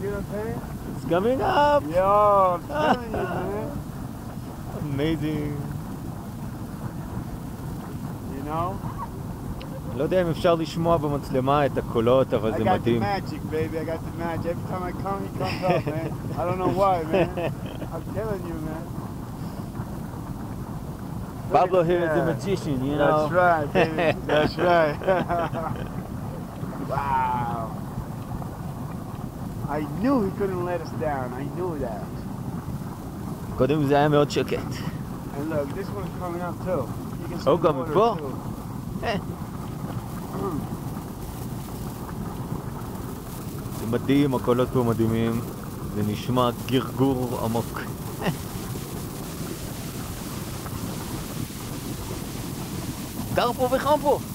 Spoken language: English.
see what I'm saying? It's coming up! Yo, I'm telling you, man. Amazing. You know? לא יודע אם אפשר לשמוע במצלמה את הקולות, אבל זה מדהים. I got the magic, baby. I got the magic. Every time I come, he comes up, man. I don't know why, man. I'm telling you, man. Pablo here is a magician, you know? That's right, baby. That's right. Wow. I knew he couldn't let us down. I knew that. קודם זה היה מאוד שקט. And look, this one's coming up too. You can see Oh, the גם water פה? too. זה מדהים, הקולות פה מדהימים. זה נשמע גרגור עמוק. קר פה וחם פה.